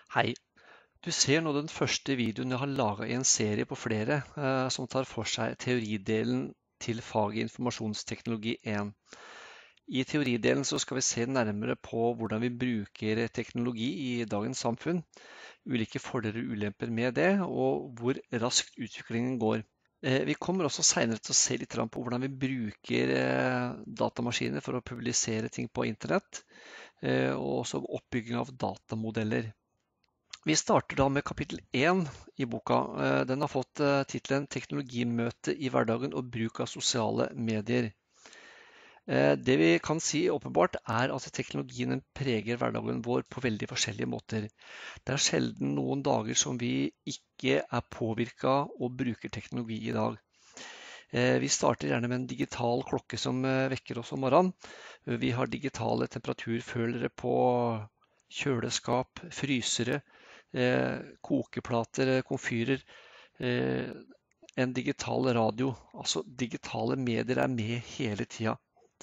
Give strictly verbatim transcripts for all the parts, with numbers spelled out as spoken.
Hei, du ser nå den første videoen jeg har laget i en serie på flere, eh, som tar for seg teoridelen til faget informasjonsteknologi én. I teoridelen så skal vi se nærmere på hvordan vi bruker teknologi i dagens samfunn, ulike fordeler og ulemper med det, og hvor raskt utviklingen går. Eh, Vi kommer også senere til å se litt på hvordan vi bruker eh, datamaskiner for å publisere ting på internett, eh, og også oppbygging av datamodeller. Vi starter da med kapittel én i boka. Eh, Den har fått eh, tittelen «Teknologimøte i hverdagen og bruk av sosiale medier». Eh, Det vi kan si åpenbart er at teknologien den preger hverdagen vår på veldig forskjellige måter. Det er sjelden noen dager som vi ikke er påvirket og bruker teknologi i dag. Eh, Vi starter gjerne med en digital klokke som eh, vekker oss om morgenen. Vi har digitale temperaturfølere på kjøleskap, frysere, eh, kokeplater, eh, komfyrer, eh, en digital radio. Altså digitale medier er med hele tida.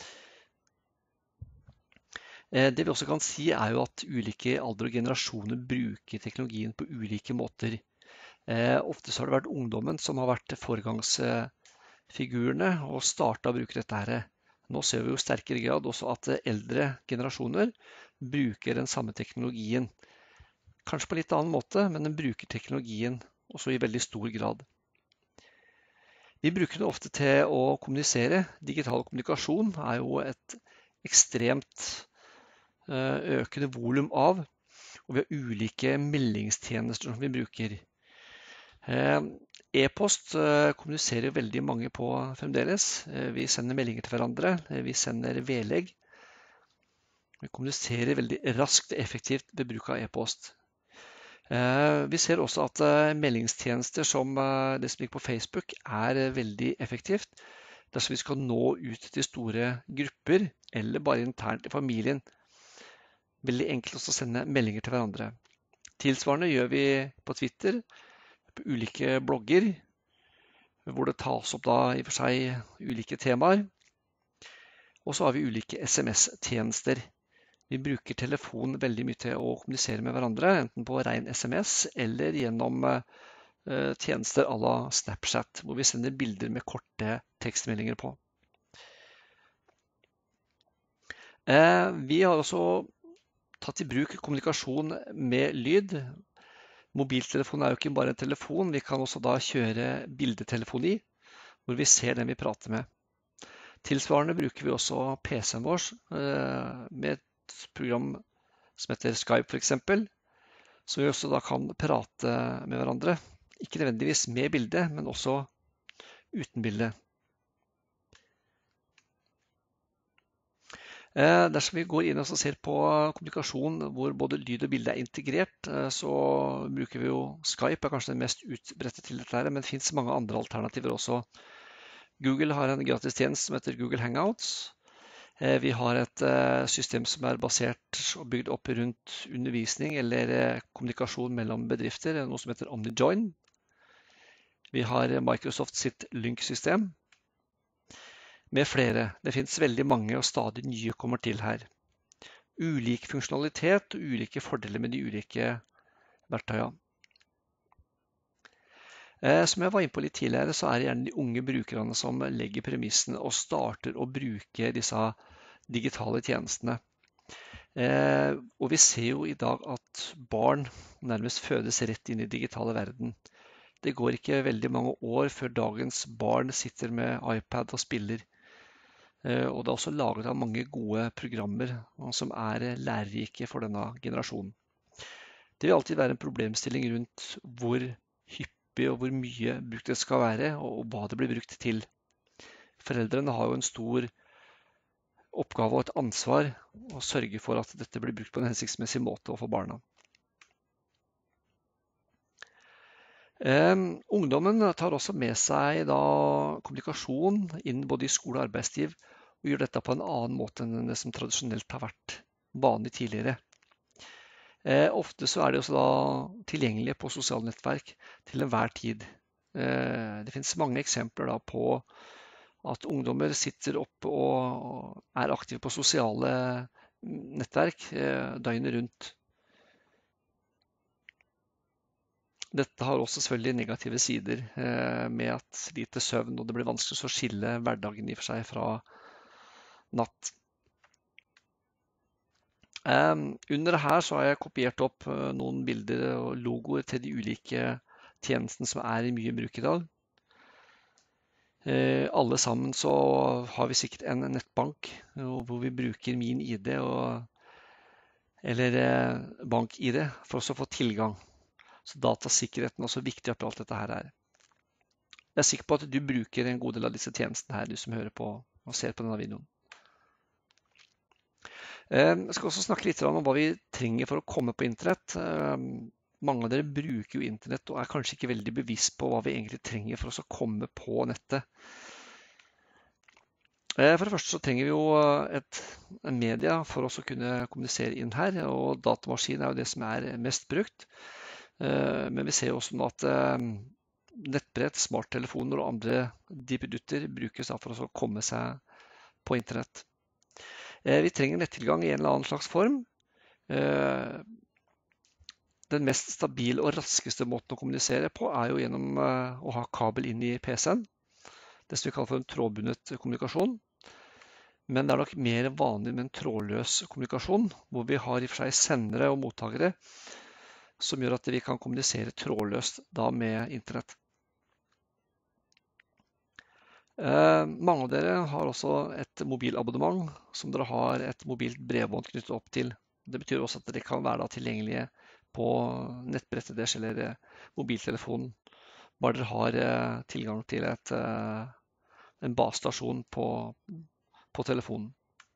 Eh, det vi også kan si er jo at ulike aldre og generasjoner bruker teknologien på ulike måter. Eh, ofte så har det vært ungdommen som har vært foregangsfigurene og starta å bruke dette her. Nå ser vi jo i sterkere grad også at eldre generasjoner bruker den samme teknologien. Kanskje på litt annen måte, men den bruker teknologien også i veldig stor grad. Vi bruker det ofte til å kommunisere. Digital kommunikasjon er jo et ekstremt eh, økende volum av, og vi har ulike meldingstjenester som vi bruker. Eh, E-post eh, kommuniserer veldig mange på fremdeles. Eh, Vi sender meldinger til hverandre, eh, vi sender vedlegg. Vi kommuniserer veldig raskt og effektivt ved bruk av e-post. Eh, Vi ser også at eh, meldingstjenester som eh, det som ligger på Facebook er eh, veldig effektivt dersom vi skal nå ut til store grupper eller bare internt i familien. Veldig enkelt også å sende meldinger til hverandre. Tilsvarende gjør vi på Twitter, på ulike blogger, hvor det tas opp da i og for seg ulike temaer. Og så har vi ulike S M S-tjenester. Vi bruker telefonen veldig mye til å kommunisere med hverandre, enten på ren S M S eller gjennom eh, tjenester à la Snapchat, hvor vi sender bilder med korte tekstmeldinger på. Eh, vi har også tatt i bruk kommunikasjon med lyd. Mobiltelefon er jo ikke bare en telefon, vi kan også da kjøre bildetelefoni, hvor vi ser den vi prater med. Tilsvarende bruker vi også P C-en vår eh, med et program som heter Skype for eksempel, så vi også da kan prate med hverandre. Ikke nødvendigvis med bilde, men også uten bilde. Eh, dersom vi går inn og ser på kommunikasjon hvor både lyd og bilde er integrert, eh, så bruker vi jo Skype, er kanskje den mest utbredte til dette her, men det finnes mange andre alternativer også. Google har en gratis tjeneste som heter Google Hangouts. Eh, Vi har et eh, system som er basert og bygd opp rundt undervisning eller eh, kommunikasjon mellom bedrifter, noe som heter OmniJoin. Vi har Microsoft sitt Lync-system, med flere. Det finnes veldig mange, og stadig nye kommer til her. Ulik funksjonalitet og ulike fordeler med de ulike verktøyene. Eh, Som jeg var inne på litt tidligere, så er det gjerne de unge brukerne som legger premissene og starter å bruke disse digitale tjenestene. Eh, og vi ser jo i dag at barn nærmest fødes rett inn i digitale verden. Det går ikke veldig mange år før dagens barn sitter med iPad og spiller. Eh, og det er også laget av mange gode programmer som er lærerike for denne generasjonen. Det vil alltid være en problemstilling rundt hvor hyppig og hvor mye brukt det skal være, og hva det blir brukt til. Foreldrene har jo en stor oppgave og et ansvar å sørge for at dette blir brukt på en hensiktsmessig måte overfor barna. Um, ungdommen tar også med seg da kommunikasjon inn både i skole og arbeidsliv, og gjør dette på en annen måte enn det som tradisjonelt har vært vanlig tidligere. Eh, ofte så er de også da tilgjengelige på sosiale nettverk til enhver tid. Eh, det finnes mange eksempler da på at ungdommer sitter oppe og er aktive på sosiale nettverk eh, døgnet rundt. Dette har også selvfølgelig negative sider, eh, med at lite søvn, og det blir vanskelig å skille hverdagen i og for seg fra natt. Eh, under det her så har jeg kopiert opp eh, noen bilder og logoer til de ulike tjenestene som er i mye bruk i dag. Eh, alle sammen så har vi sikkert en nettbank og hvor vi bruker min I D og, eller eh, bank-I D for oss å få tilgang. Så datasikkerheten er også viktig oppi alt dette her. Jeg er sikker på at du bruker en god del av disse tjenestene her, du som hører på og ser på denne videoen. Jeg skal også snakke litt om hva vi trenger for å komme på internett. Mange av dere bruker jo internett og er kanskje ikke veldig bevisst på hva vi egentlig trenger for oss å komme på nettet. For det første så trenger vi jo et media for oss å kunne kommunisere inn her, og datamaskin er jo det som er mest brukt. Men vi ser også nå at nettbrett, smarttelefoner og andre dippedutter brukes for å komme seg på internett. Vi trenger nettilgang i en eller annen slags form. Den mest stabile og raskeste måten å kommunisere på er jo gjennom å ha kabel inn i P C-en. Det som vi kaller for en trådbundet kommunikasjon. Men det er nok mer vanlig med en trådløs kommunikasjon, hvor vi har i og for seg sendere og mottakere, som gjør at vi kan kommunisere trådløst da med internett. Eh, mange av dere har også et mobilabonnement som dere har et mobilt brevbånd knyttet opp til. Det betyr også at dere kan være da tilgjengelige på nettbrettet deres eller mobiltelefonen, bare dere har eh, tilgang til et, eh, en basestasjon på, på telefonen.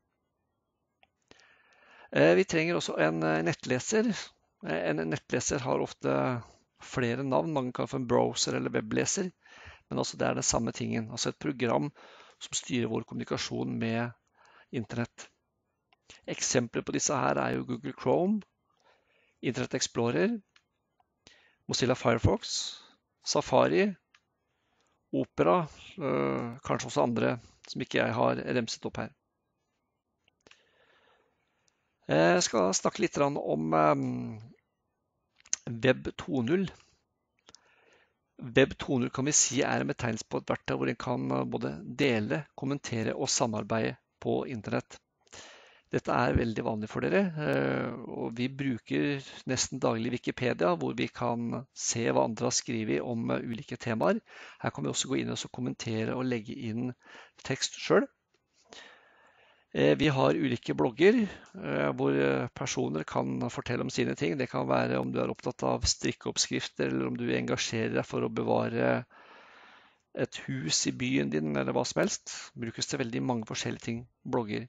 Eh, vi trenger også en nettleser. En nettleser har ofte flere navn. Mange kan få en browser eller webleser, men altså det er den samme tingen. Altså et program som styrer vår kommunikasjon med internett. Eksempler på disse her er jo Google Chrome, Internet Explorer, Mozilla Firefox, Safari, Opera, øh, kanskje også andre som ikke jeg har remset opp her. Jeg skal snakke litt om Web to null. Web to null kan vi si er en betegnelse på et verktøy hvor en kan både dele, kommentere og samarbeide på internett. Dette er veldig vanlig for dere, og vi bruker nesten daglig Wikipedia, hvor vi kan se hva andre har skrevet om ulike temaer. Her kan vi også gå inn og kommentere og legge inn tekst selv. Vi har ulike blogger hvor personer kan fortelle om sine ting. Det kan være om du er opptatt av strikkeoppskrifter, eller om du engasjerer deg for å bevare et hus i byen din, eller hva som helst. Brukes til veldig mange forskjellige ting, blogger.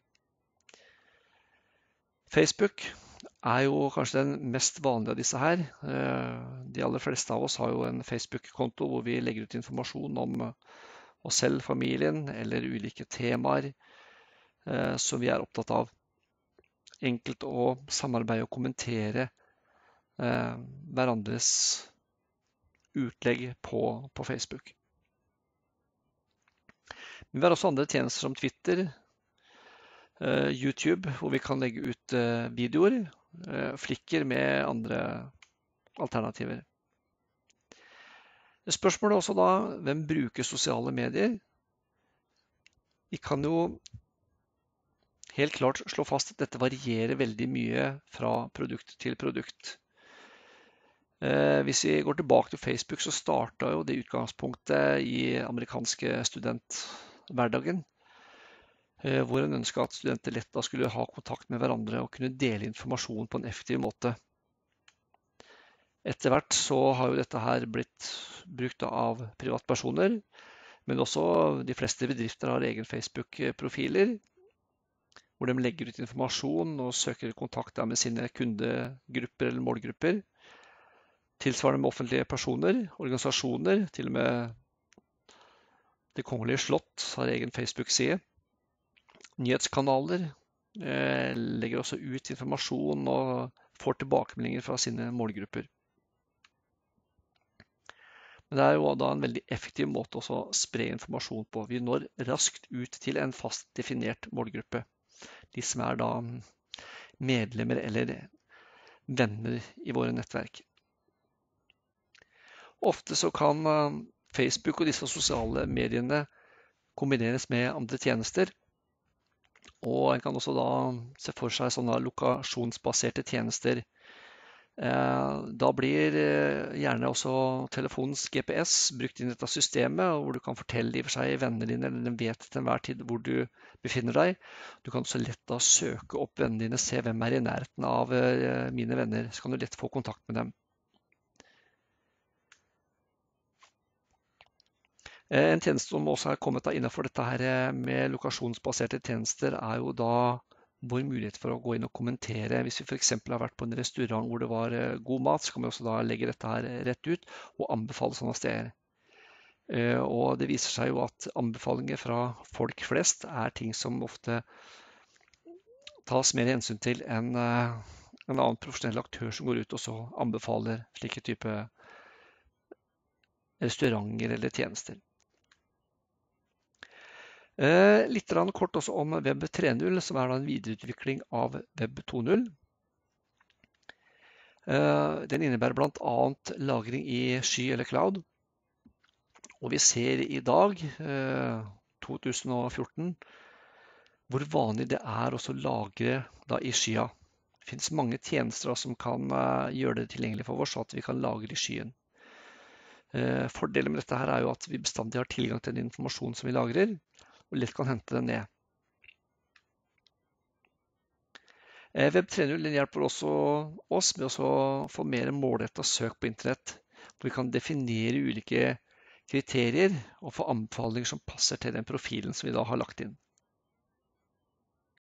Facebook er jo kanskje den mest vanlige av disse her. De aller fleste av oss har jo en Facebook-konto hvor vi legger ut informasjon om oss selv, familien, eller ulike temaer som vi er opptatt av. Enkelt å samarbeide og kommentere eh, hverandres utlegg på, på Facebook. Men vi har også andre tjenester som Twitter, eh, YouTube, hvor vi kan legge ut eh, videoer, eh, Flickr med andre alternativer. Spørsmålet er også da, hvem bruker sosiale medier? Vi kan jo helt klart slå fast at dette varierer veldig mye fra produkt til produkt. Eh, hvis vi går tilbake til Facebook, så startet jo det utgangspunktet i amerikanske studenthverdagen, eh, hvor en ønsket at studenter lett da skulle ha kontakt med hverandre og kunne dele informasjon på en effektiv måte. Etter hvert så har jo dette her blitt brukt av privatpersoner, men også de fleste bedrifter har egen Facebook-profiler, hvor de legger ut informasjon og søker kontakt med sine kundegrupper eller målgrupper. Tilsvarende med offentlige personer, organisasjoner, til og med Det Kongelige Slott har egen Facebook-side. Nyhetskanaler eh, legger også ut informasjon og får tilbakemeldinger fra sine målgrupper. Men det er jo da en veldig effektiv måte å spre informasjon på. Vi når raskt ut til en fast definert målgruppe. De som er da medlemmer eller venner i våre nettverk. Ofte så kan Facebook og disse sosiale mediene kombineres med andre tjenester. Og en kan også da se for seg sånne lokasjonsbaserte tjenester. Da blir gjerne også telefonens G P S brukt inn i dette systemet, hvor du kan fortelle i og for seg vennene dine, eller den vet til enhver tid hvor du befinner deg. Du kan også lett da søke opp vennene dine, se hvem er i nærheten av mine venner, så kan du lett få kontakt med dem. En tjeneste som også er kommet da innenfor dette her med lokasjonsbaserte tjenester, er jo da vår mulighet for å gå inn og kommentere. Hvis vi for eksempel har vært på en restaurant hvor det var god mat, så kan vi også da legge dette her rett ut og anbefale sånne steder. Og det viser seg jo at anbefalinger fra folk flest er ting som ofte tas mer hensyn til enn en annen profesjonell aktør som går ut og så anbefaler slike type restauranter eller tjenester. Litt kort også om Web tre punkt null, som er da en videreutvikling av Web to punkt null. Den innebærer blant annet lagring i sky eller cloud. Og vi ser i dag, to tusen og fjorten, hvor vanlig det er også å lagre da i skya. Det finnes mange tjenester som kan gjøre det tilgjengelig for oss, så at vi kan lagre i skyen. Fordelen med dette her er jo at vi bestandig har tilgang til den informasjonen som vi lagrer, og lett kan hente den ned. Web tre punkt null hjelper også oss med å få mer målrettet søk på internett, hvor vi kan definere ulike kriterier og få anbefalinger som passer til den profilen som vi da har lagt inn.